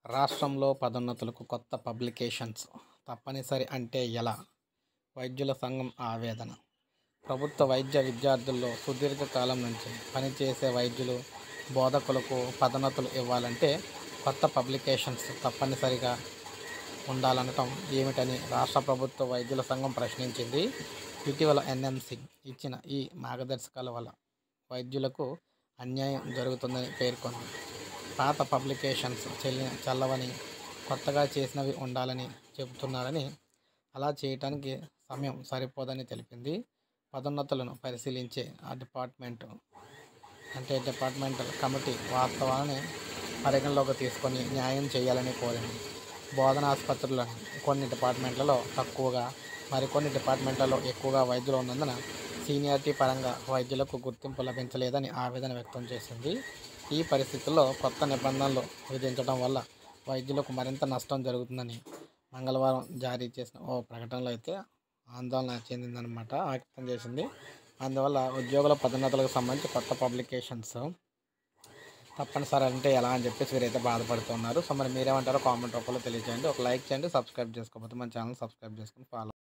రాష్ట్రంలో పదోన్నతులకు కొత్త పబ్లికేషన్స్ తప్పనిసరి అంటే ఎలా? వైద్యుల సంఘం ఆవేదన. ప్రభుత్వ వైద్య విద్యార్థుల్లో సుదీర్ఘకాలం నుంచి పనిచేసే వైద్యులు, బోధకులకు పదోన్నతులు ఇవ్వాలంటే కొత్త పబ్లికేషన్స్ తప్పనిసరిగా ఉండాలనటం ఏమిటని రాష్ట్ర ప్రభుత్వ వైద్యుల సంఘం ప్రశ్నించింది. ఇటీవల ఎన్ఎంసీ ఇచ్చిన ఈ మార్గదర్శకాల వల్ల వైద్యులకు అన్యాయం జరుగుతుందని పేర్కొంది. పాత పబ్లికేషన్స్ చెల్లవని, కొత్తగా చేసినవి ఉండాలని చెబుతున్నారని, అలా చేయటానికి సమయం సరిపోదని తెలిపింది. పదోన్నతులను పరిశీలించే డిపార్ట్మెంటల్ కమిటీ వాస్తవాన్ని పరిగణలోకి తీసుకొని న్యాయం చేయాలని కోరింది. బోధనాసుపత్రులను కొన్ని డిపార్ట్మెంట్లలో తక్కువగా, మరికొన్ని డిపార్ట్మెంట్లలో ఎక్కువగా వైద్యులు ఉన్నందున సీనియారిటీ పరంగా వైద్యులకు గుర్తింపు లభించలేదని ఆవేదన వ్యక్తం చేసింది. ఈ పరిస్థితుల్లో కొత్త నిబంధనలు విధించడం వల్ల వైద్యులకు మరింత నష్టం జరుగుతుందని మంగళవారం జారీ చేసిన ఓ ప్రకటనలో అయితే ఆందోళన చెందిందనమాట వ్యక్తం చేసింది. అందువల్ల ఉద్యోగుల పదోన్నతులకు సంబంధించి కొత్త పబ్లికేషన్స్ తప్పనిసరి అంటే ఎలా అని చెప్పేసి వీరైతే బాధపడుతున్నారు. సో మరి మీరేమంటారో కామెంట్ రూపంలో తెలియజేయండి. ఒక లైక్ చేయండి, సబ్స్క్రైబ్ చేసుకోకపోతే మన ఛానల్ సబ్స్క్రైబ్ చేసుకొని ఫాలో